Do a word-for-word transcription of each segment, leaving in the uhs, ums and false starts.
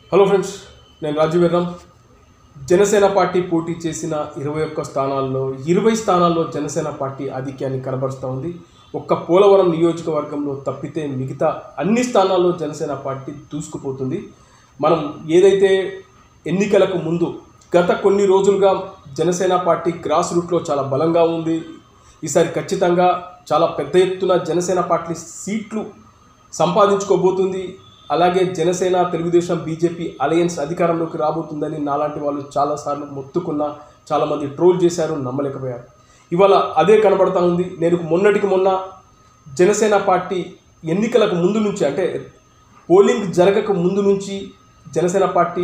Hello friends, నేను Rajiv వెర్రం. Janasena party పోటీ చేసిన ఇరవై ఒక్క స్థానాల్లో ఇరవై స్థానాల్లో జనసేన పార్టీ ఆధిక్యాన్ని కనబరుస్తూ ఉంది. ఒక్క పోలవరం నియోజకవర్గంలో తప్పితే మిగతా అన్ని స్థానాల్లో జనసేన పార్టీ దూసుకుపోతుంది. మనం ఏదైతే ఎన్నికలకు ముందు గత కొన్ని రోజులుగా జనసేన పార్టీ గ్రాస్ రూట్లో చాలా బలంగా ఉంది, ఈసారి ఖచ్చితంగా చాలా పెద్ద ఎత్తున జనసేన పార్టీ సీట్లు సంపాదించుకోబోతుంది, అలాగే జనసేన తెలుగుదేశం బీజేపీ అలయన్స్ అధికారంలోకి రాబోతుందని నాలాంటి వాళ్ళు చాలాసార్లు మొత్తుకున్న చాలామంది ట్రోల్ చేశారు, నమ్మలేకపోయారు. ఇవాళ అదే కనబడతా ఉంది. నేను మొన్నటికి మొన్న జనసేన పార్టీ ఎన్నికలకు ముందు నుంచి, అంటే పోలింగ్ జరగక ముందు నుంచి జనసేన పార్టీ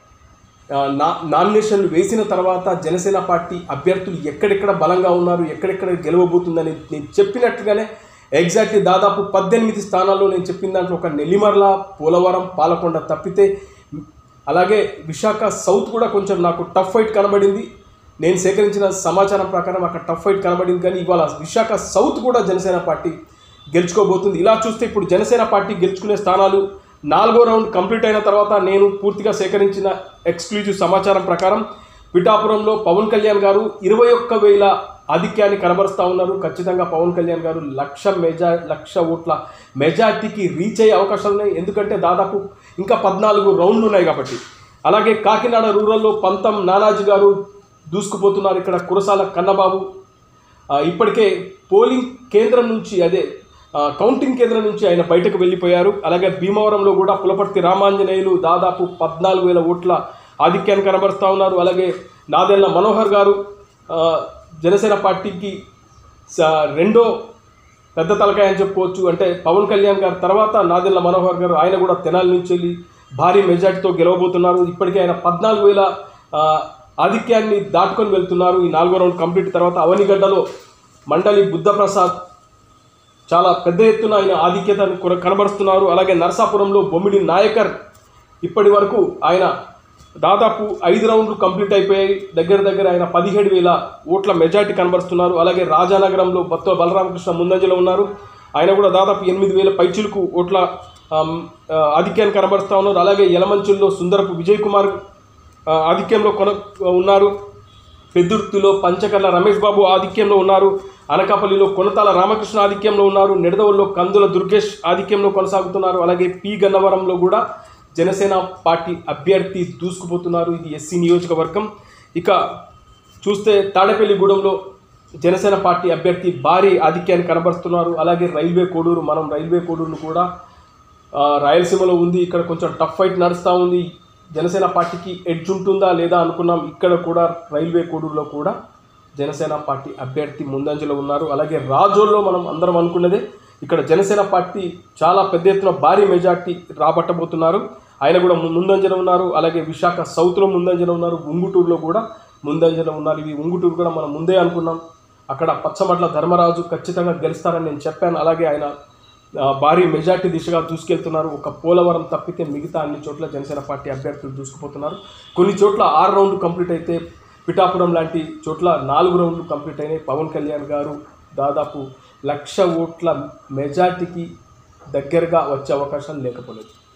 నా నామినేషన్లు వేసిన తర్వాత జనసేన పార్టీ అభ్యర్థులు ఎక్కడెక్కడ బలంగా ఉన్నారు, ఎక్కడెక్కడ గెలవబోతుందని నేను చెప్పినట్టుగానే ఎగ్జాక్ట్లీ దాదాపు పద్దెనిమిది స్థానాల్లో నేను చెప్పిన దాంట్లో ఒక నెల్లిమర్ల, పోలవరం, పాలకొండ తప్పితే, అలాగే విశాఖ సౌత్ కూడా కొంచెం నాకు టఫ్ ఫైట్ కనబడింది. నేను సేకరించిన సమాచారం ప్రకారం అక్కడ టఫ్ ఫైట్ కనబడింది, కానీ ఇవాళ విశాఖ సౌత్ కూడా జనసేన పార్టీ గెలుచుకోబోతుంది. ఇలా చూస్తే ఇప్పుడు జనసేన పార్టీ గెలుచుకునే స్థానాలు నాలుగో రౌండ్ కంప్లీట్ అయిన తర్వాత నేను పూర్తిగా సేకరించిన ఎక్స్క్లూజివ్ సమాచారం ప్రకారం పిఠాపురంలో పవన్ కళ్యాణ్ గారు ఇరవై ఒక్క వేల ఆధిక్యాన్ని కనబరుస్తూ ఉన్నారు. ఖచ్చితంగా పవన్ కళ్యాణ్ గారు లక్ష మెజా లక్ష ఓట్ల మెజార్టీకి రీచ్ అయ్యే అవకాశాలు ఉన్నాయి, ఎందుకంటే దాదాపు ఇంకా పద్నాలుగు రౌండ్లు ఉన్నాయి కాబట్టి. అలాగే కాకినాడ రూరల్లో పంతం నానాజీ గారు దూసుకుపోతున్నారు. ఇక్కడ కురసాల కన్నబాబు ఇప్పటికే పోలింగ్ కేంద్రం నుంచి, అదే కౌంటింగ్ కేంద్రం నుంచి ఆయన బయటకు వెళ్ళిపోయారు. అలాగే భీమవరంలో కూడా పులపర్తి రామాంజనేయులు దాదాపు పద్నాలుగు వేల ఓట్ల ఆధిక్యాన్ని కనబరుస్తూ ఉన్నారు. అలాగే నాదెళ్ల మనోహర్ గారు జనసేన పార్టీకి రెండో పెద్ద తలకాయ అని చెప్పుకోవచ్చు. అంటే పవన్ కళ్యాణ్ గారు తర్వాత నాదెళ్ల మనోహర్ గారు, ఆయన కూడా తెనాలి నుంచి వెళ్ళి భారీ మెజార్టీతో గెలవబోతున్నారు. ఇప్పటికే ఆయన పద్నాలుగు వేల ఆధిక్యాన్ని దాటుకొని వెళ్తున్నారు. ఈ నాలుగో రౌండ్ కంప్లీట్ తర్వాత అవనిగడ్డలో మండలి బుద్ధప్రసాద్ చాలా పెద్ద ఎత్తున ఆయన ఆధిక్యతను కనబరుస్తున్నారు. అలాగే నరసాపురంలో బొమ్మిడి నాయకర్ ఇప్పటి వరకు ఆయన దాదాపు ఐదు రౌండ్లు కంప్లీట్ అయిపోయాయి, దగ్గర దగ్గర ఆయన పదిహేడు వేల ఓట్ల మెజార్టీ కనబరుస్తున్నారు. అలాగే రాజానగరంలో బత్తుల బలరామకృష్ణ ముందంజలో ఉన్నారు, ఆయన కూడా దాదాపు ఎనిమిది వేల పైచిలకు ఓట్ల ఆధిక్యాన్ని కనబరుస్తూ ఉన్నారు. అలాగే యలమంచుల్లో సుందరపు విజయ్ కుమార్ ఆధిక్యంలో కొన ఉన్నారు. పెద్దుర్తిలో పంచకర్ల రమేష్ బాబు ఆధిక్యంలో ఉన్నారు. అనకాపల్లిలో కొనతాల రామకృష్ణ ఆధిక్యంలో ఉన్నారు. నిడదవల్లో కందుల దుర్గేష్ ఆధిక్యంలో కొనసాగుతున్నారు. అలాగే పి గన్నవరంలో కూడా జనసేన పార్టీ అభ్యర్థి దూసుకుపోతున్నారు. ఇది ఎస్సీ నియోజకవర్గం. ఇక చూస్తే తాడేపల్లిగూడెంలో జనసేన పార్టీ అభ్యర్థి భారీ ఆధిక్యాన్ని కనబరుస్తున్నారు. అలాగే రైల్వే కోడూరు, మనం రైల్వే కోడూరును కూడా రాయలసీమలో ఉంది, ఇక్కడ కొంచెం టఫ్ ఫైట్ నడుస్తూ ఉంది. జనసేన పార్టీకి ఎడ్జ్ ఉంటుందా లేదా అనుకున్నాం, ఇక్కడ కూడా రైల్వే కోడూరులో కూడా జనసేన పార్టీ అభ్యర్థి ముందంజలో ఉన్నారు. అలాగే రాజోల్లో మనం అందరం అనుకున్నదే, ఇక్కడ జనసేన పార్టీ చాలా పెద్ద ఎత్తున భారీ మెజార్టీ రాబట్టబోతున్నారు, ఆయన కూడా ముందంజలో ఉన్నారు. అలాగే విశాఖ సౌత్లో ముందంజలో ఉన్నారు, ఉంగుటూరులో కూడా ముందంజలో ఉన్నారు. ఇవి ఉంగుటూరు కూడా మనం ముందే అనుకున్నాం, అక్కడ పచ్చమట్ల ధర్మరాజు ఖచ్చితంగా గెలుస్తారని నేను చెప్పాను. అలాగే ఆయన భారీ మెజార్టీ దిశగా దూసుకెళ్తున్నారు. ఒక పోలవరం తప్పితే మిగతా అన్ని చోట్ల జనసేన పార్టీ అభ్యర్థులు దూసుకుపోతున్నారు. కొన్ని చోట్ల ఆరు రౌండ్లు కంప్లీట్ అయితే, పిఠాపురం లాంటి చోట్ల నాలుగు రౌండ్లు కంప్లీట్ అయినాయి. పవన్ కళ్యాణ్ గారు దాదాపు లక్ష ఓట్ల మెజార్టీకి దగ్గరగా వచ్చే అవకాశాలు లేకపోలేదు.